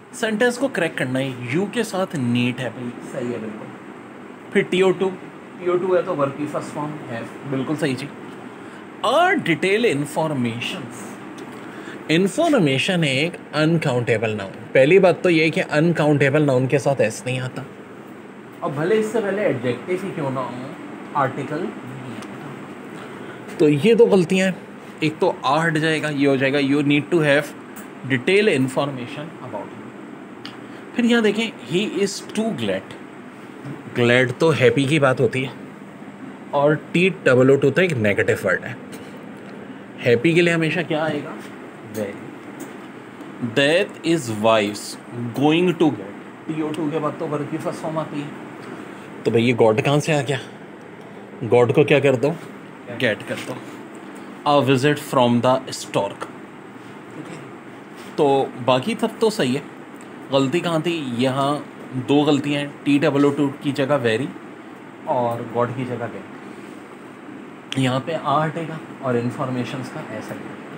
Sentence को crack करना है, यू के साथ नीट है भाई, सही है बिल्कुल। फिर TO2, TO2 है तो वर्ब की फर्स्ट फॉर्म है, बिल्कुल सही चीज। और डिटेल इन्फॉर्मेशन है एक अनकाउंटेबल नाउन। पहली बात तो ये कि अनकाउंटेबल नाउन के साथ एस नहीं आता, और भले इससे पहले एडजेक्टिव ही क्यों ना हो, आर्टिकल नहीं आता। तो ये दो गलतियां हैं, एक तो आ हट जाएगा, ये हो जाएगा you need to have detail information about him. फिर यहाँ देखें, he is too glad. Glad तो हैप्पी की बात होती है, और TOO तो एक नेगेटिव वर्ड है। हैप्पी के लिए हमेशा क्या आएगा, very. That is wife's going to get, TO2 के बाद तो वर्ब की फर्स्ट फॉर्म आती है। तो भाई ये गॉड कहाँ से आ गया, गॉड को क्या कर दो, गेट कर दो। A visit from the stork. तो बाकी सब तो सही है, गलती कहाँ थी, यहाँ दो गलतियाँ हैं, TOO की जगह वेरी और गॉड की जगह गेट। यहाँ पे आ हटेगा और इन्फॉर्मेशन का ऐसा ही